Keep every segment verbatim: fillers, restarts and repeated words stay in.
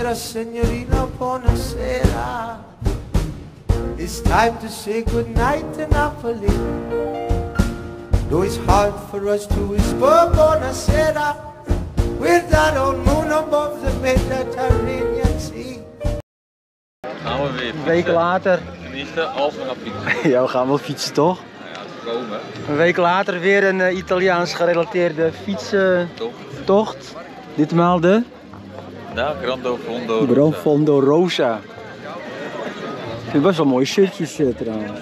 Signorina, buonasera. It's time to say goodnight to Napoli. Though it's hard for us to whisper buonasera with that old moon above the Mediterranean Sea. Gaan we weer Een week later. genieten als we gaan fietsen. Ja, we gaan wel fietsen toch? Ja, ze komen. Een week later weer een uh, Italiaans gerelateerde fietstocht. Ditmaal de Ja, Grande Fondo Rosa. Gran Fondo Rosa. Ik vind best wel mooie shirtjes uh, trouwens.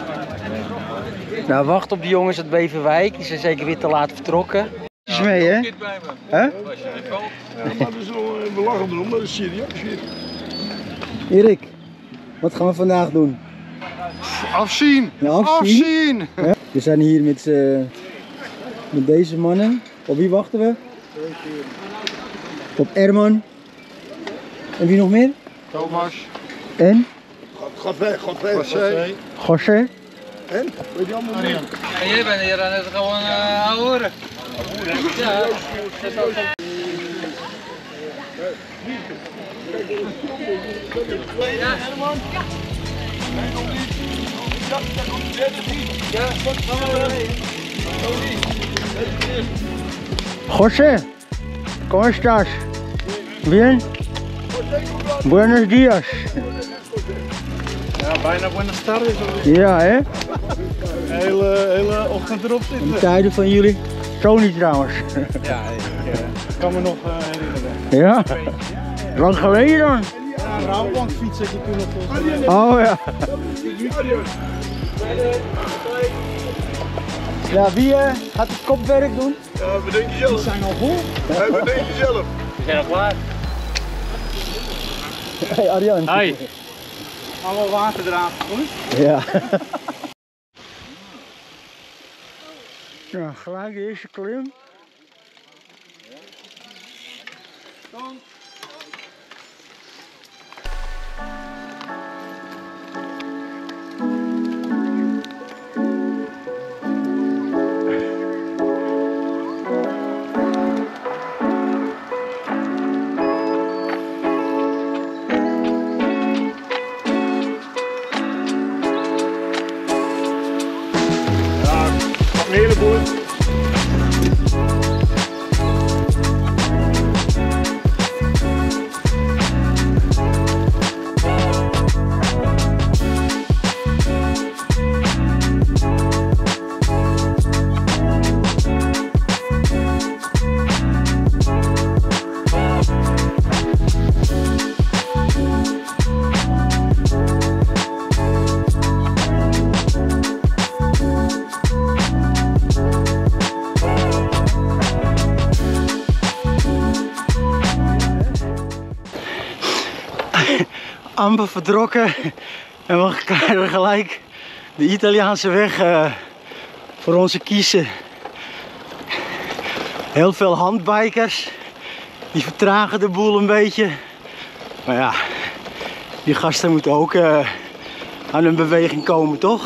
Nou, wacht op de jongens uit Beverwijk. Die zijn zeker weer te laat vertrokken. Is Ja, mee, hè? Bij me. Hè? Als je weer valt. Ja, maar dat is wel een belachend doen, maar dat is serieus. Erik, wat gaan we vandaag doen? Afzien! Ja, afzien! Hè? We zijn hier met, uh, met deze mannen. Op wie wachten we? Op Erman. En wie nog meer? Thomas. En? Gaat weg, gaat weg. José. José. En? Weet je allemaal niet? En jij bent hier aan het gewoon uh, horen. Ja. Ja, Herman. Nee, nog niet. Ja, daar komt de derde fiets. Ja, kom maar mee. José, ¿cómo estás? Bien? Buenos días. Ja, bijna buenas tardes. Ja, hè? De hele, hele ochtend erop De zitten. tijden van jullie. Zo niet trouwens. Ja, ik uh, kan me nog uh, herinneren. Ja? Lang geleden dan? Ja, een rouwbankfiets heb je toen nog volgens mij. Oh ja. Ja, wie uh, gaat het kopwerk doen? Ja, bedenk je zelf. Die zijn al vol. Ja, bedenk je zelf. We zijn al klaar. Hey Arjan. Hi. Allemaal water eraan gegooid. Ja. Ja, gelijk de eerste klim. Een heleboel. Amper vertrokken en we krijgen gelijk de Italiaanse weg uh, voor onze kiezen. Heel veel handbikers, die vertragen de boel een beetje. Maar ja, die gasten moeten ook uh, aan hun beweging komen, toch?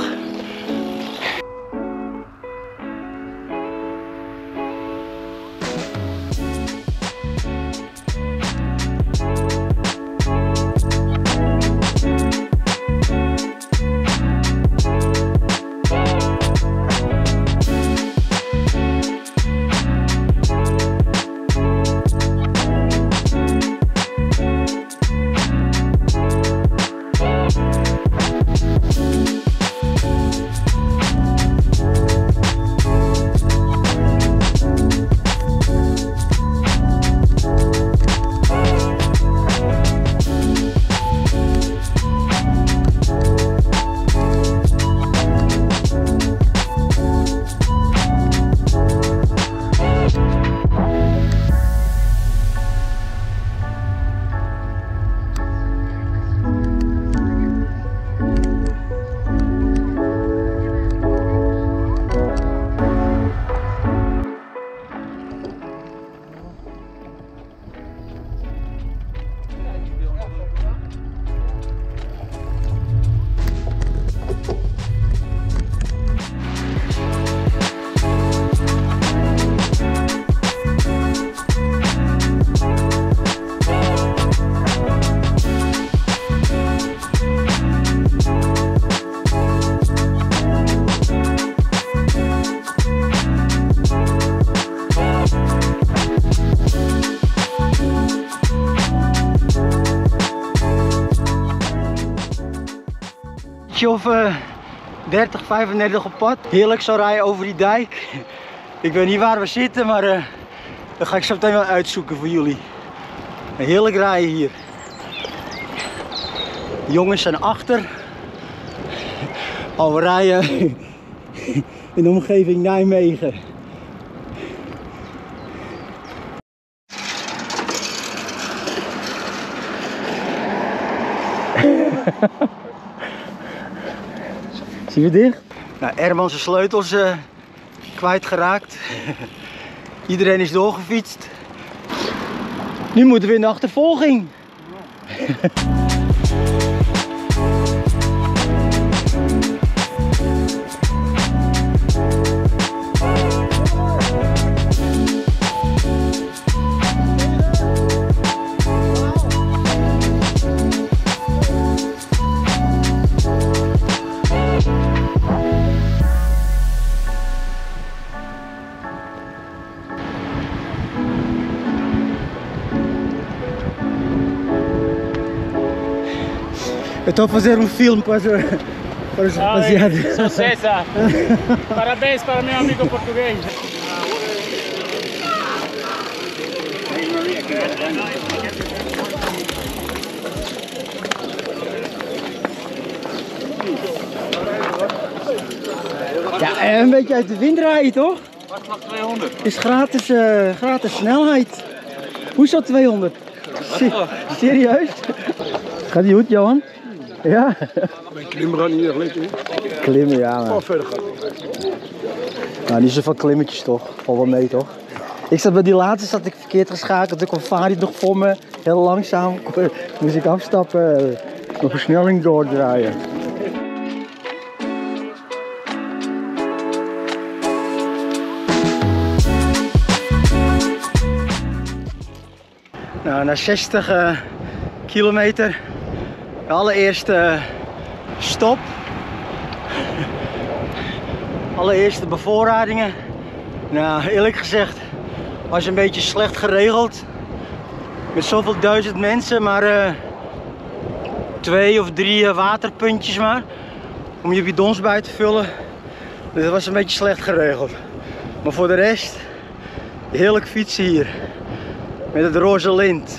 Of uh, dertig, vijfendertig op pad. Heerlijk zo rijden over die dijk. Ik weet niet waar we zitten, maar uh, dat ga ik zo meteen wel uitzoeken voor jullie. Heerlijk rijden hier. De jongens zijn achter. Al we rijden in de omgeving Nijmegen. Zie je dicht? Nou, Herman zijn sleutels uh, kwijtgeraakt. Iedereen is doorgefietst. Nu moeten we in de achtervolging. Estou a fazer um filme para, para os rapaziadas. Sou César. Parabéns para meu amigo português. Ja, een beetje uit de wind rijden toch? Wacht nog tweehonderd. Is gratis, uh, gratis snelheid. Hoezo tweehonderd? Serieus? Gaat die goed, Johan? Ja. Mijn klimmen gaat niet echt lekker. Klimmen, ja. Maar... Oh, verder gaat het. Nou, niet zoveel klimmetjes toch? Valt wel mee toch? Ik zat bij die laatste zat ik verkeerd geschakeld. Toen kwam Fari nog voor me. Heel langzaam. Moest ik afstappen. Nog versnelling doordraaien. Nou, na zestig uh, kilometer. De allereerste uh, stop. Allereerste bevoorradingen. Nou, eerlijk gezegd was een beetje slecht geregeld. Met zoveel duizend mensen, maar uh, twee of drie uh, waterpuntjes maar. Om je bidons bij te vullen. Dus dat was een beetje slecht geregeld. Maar voor de rest, heerlijk fietsen hier. Met het roze lint.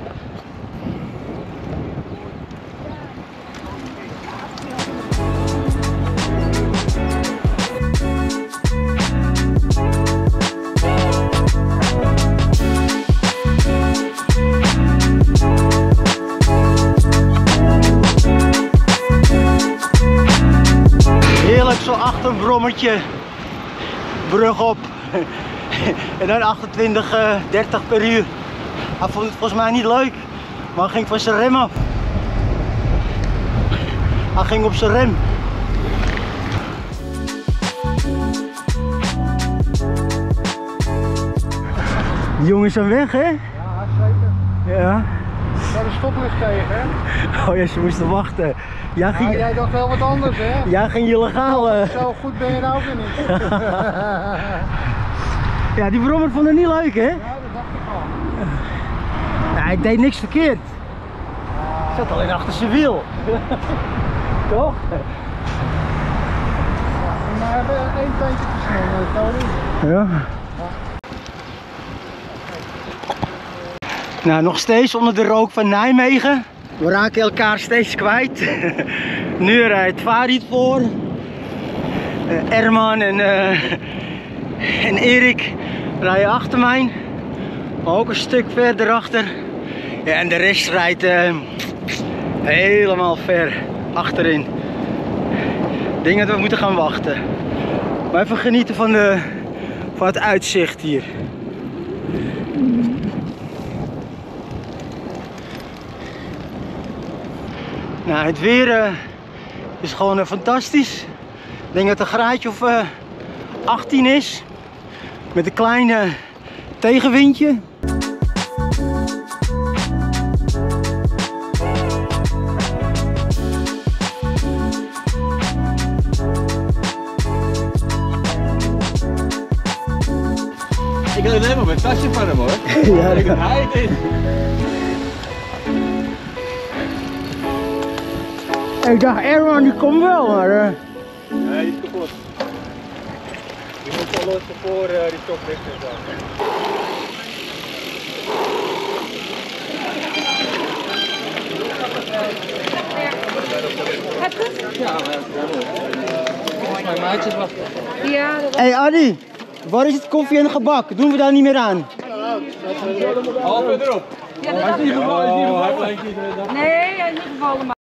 Heerlijk zo achter een brommetje. Brug op. En dan achtentwintig, dertig per uur. Hij vond het volgens mij niet leuk, maar hij ging van zijn rem af. Hij ging op zijn rem. Die jongens zijn weg, hè? Ja, zeker. Ja. Naar de stoplicht tegen, hè? Oh ja, ze moesten wachten. Jij ging, Ja, jij dacht wel wat anders, hè? jij ging illegaal. Uh... Zo goed ben je nou ook weer niet. Ja, die brommer vond het niet leuk, hè? Ja, dat dacht ik al. Ja, ik deed niks verkeerd. Ik zat alleen achter zijn wiel. Toch? Maar we hebben één tandje te snel, Tony. Ja. Nou, nog steeds onder de rook van Nijmegen. We raken elkaar steeds kwijt. Nu rijdt Farid voor. Uh, Herman en, uh, en Erik rijden achter mij. Maar ook een stuk verder achter. Ja, en de rest rijdt uh, helemaal ver achterin. Ik denk dat we moeten gaan wachten. Maar even genieten van, de, van het uitzicht hier. Nou, het weer uh, is gewoon uh, fantastisch. Ik denk dat het een graadje of uh, achttien is. Met een klein uh, tegenwindje. Ik wil helemaal mijn tasje van hem hoor. Ja, Ik hij is. Ik dacht, Erwan die komt wel, maar... Uh... Nee, die is kapot. Je moet wel los voor uh, die top dicht en zo. Gaat goed? Ja, maar mijn maatjes wachten. Ja, dat Hé hey, Adi, waar is het koffie en gebak? Doen we daar niet meer aan? Half uur erop. Ja, dat is niet gevallen. Nee, hij is niet gevallen. Maar...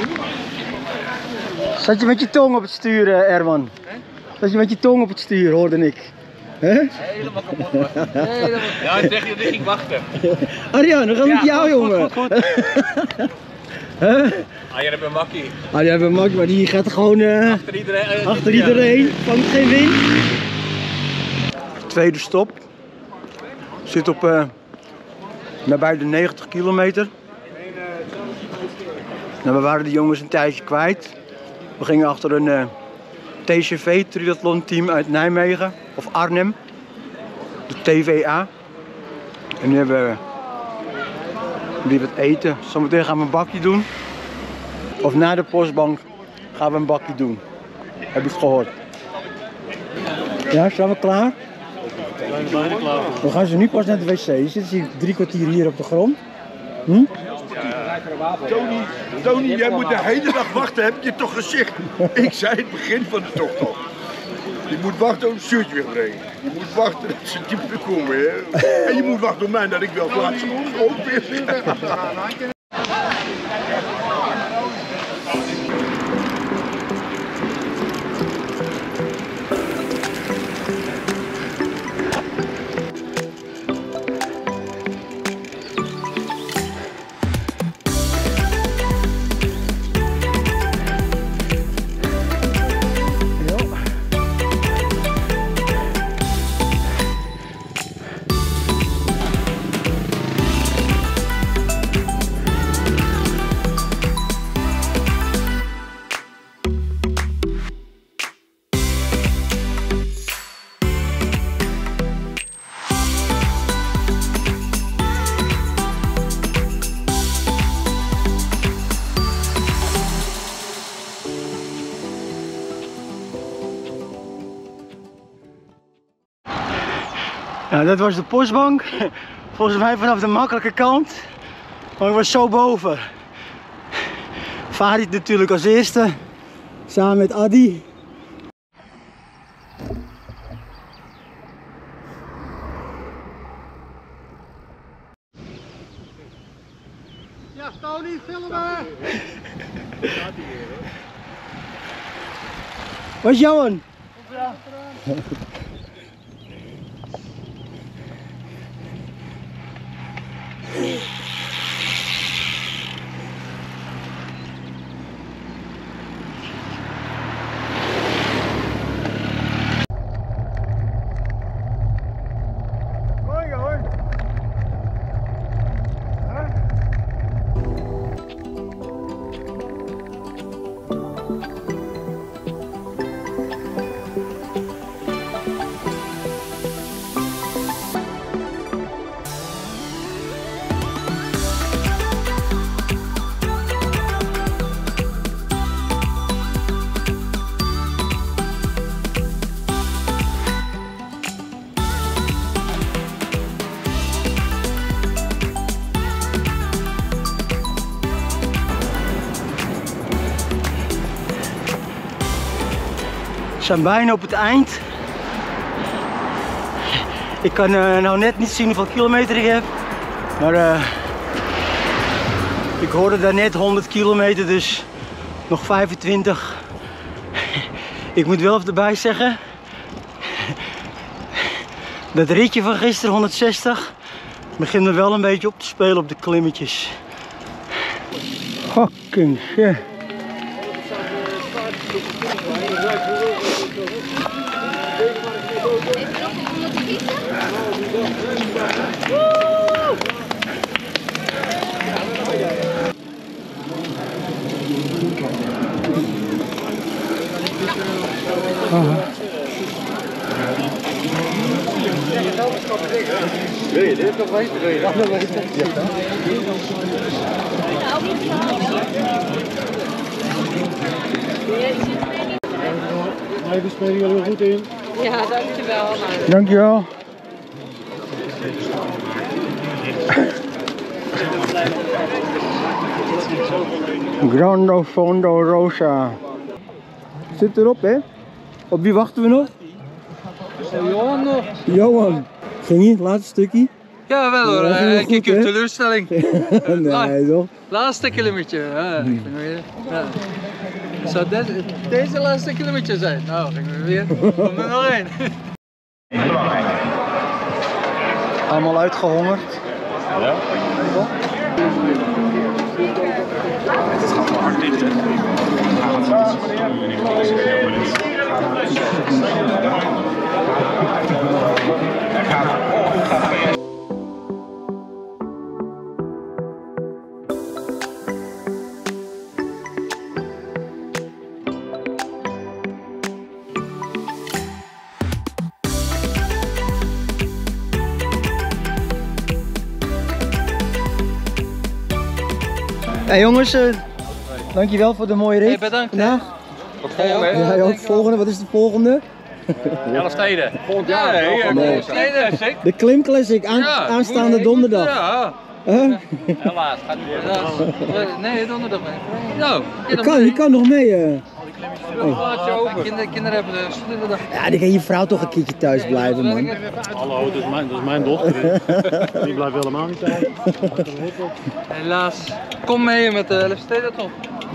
Zat je met je tong op het stuur, uh, Erwan? Zat je met je tong op het stuur, hoorde ik. Huh? Helemaal kapot was. Helemaal... Ja, zeg je dat ik ging wachten. Arjan, hoe gaat het met Ja, jou, goed, jongen? Goed, goed, goed. Huh? Ah, jij hebt een makkie. Ah, die hebben een mak, maar die gaat er gewoon uh, Achter iedereen. Uh, achter iedereen. Vangt geen wind. Tweede stop. Zit op uh, nabij de negentig kilometer. Nou, we waren de jongens een tijdje kwijt. We gingen achter een uh, T C V triathlon team uit Nijmegen of Arnhem. De T V A. En nu hebben we die wat eten. Zometeen gaan we een bakje doen. Of na de postbank gaan we een bakje doen. Heb je het gehoord? Ja, zijn we klaar? We zijn er bijna klaar. We gaan ze nu pas naar de wc. Je zit hier drie kwartier hier op de grond. Hm? Tony, Tony, jij moet de hele dag wachten, heb je toch gezegd? Ik zei het begin van de tocht al. Je moet wachten op het shirtje weer brengen. Je moet wachten dat ze diep komen. Hè? En je moet wachten op mij dat ik wel plaats op Nou, dat was de postbank. Volgens mij vanaf de makkelijke kant. Maar ik was zo boven. Farid natuurlijk als eerste. Samen met Adi. Ja, Tony, filmen! Wat is Johan? We zijn bijna op het eind. Ik kan uh, nou net niet zien hoeveel kilometer ik heb. Maar uh, ik hoorde daar net honderd kilometer, dus nog vijfentwintig. Ik moet wel even erbij zeggen. Dat ritje van gisteren, honderdzestig, begint er wel een beetje op te spelen op de klimmetjes. Fucking shit. Wil je dit nog weten? Wil je dat nog weten? Ja. Nee, we spelen jullie heel goed in. Ja, dankjewel. Dankjewel. Grande Fondo Rosa. Zit erop, hè? Op wie wachten we nog? Johan nog? Johan. Ging je? Laatste stukje? Ja, wel hoor. Ja, dat is wel Ik kijk goed, een hè? teleurstelling. Nee, toch? Laatste kilometer. Ja, ik vind weer. Ja. Zou deze, deze laatste kilometer zijn? Nou, gingen we weer. Komt er nog één. Allemaal uitgehongerd. Ja? Het gaat wel hard dicht, hè? Hey jongens, uh, dankjewel voor de mooie rit. Hey, bedankt. vandaag. Wat volgende? Ja, ja, ook volgende. Wat is de volgende? Elfsteden. Volgend jaar. Nee, Nee. Elfsteden, zeker. De Klim Classic aan, Ja, aanstaande moet- donderdag. Ja. Huh? Helaas, gaat niet worden. Nee, donderdag mee. Nou, Je kan, je kan nog mee. Uh. Kinderen, kinderen hebben de stoelen. Ja, dan kan je vrouw toch een keertje thuis blijven, man. Hallo, dat is mijn, dat is mijn dochter. Die blijft helemaal niet thuis. Helaas. Kom mee met de Elfsteden toch?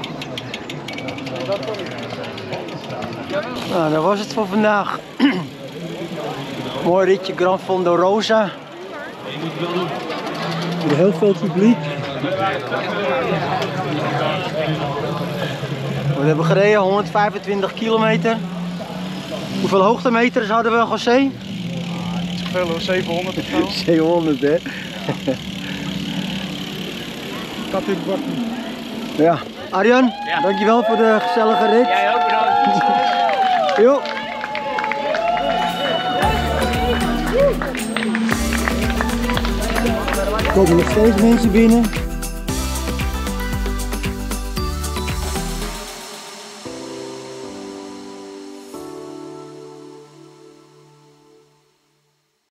Nou, dat was het voor vandaag. Mooi ritje Gran Fondo Rosa. Met heel veel publiek. We hebben gereden honderdvijfentwintig kilometer. Hoeveel hoogtemeters hadden we, José? Veel, zevenhonderd of zo. zevenhonderd, hè? Kat in het bak. Ja. Arjan, ja. Dankjewel voor de gezellige rit. Jij ook bedankt. Jo. Er komen nog steeds mensen binnen.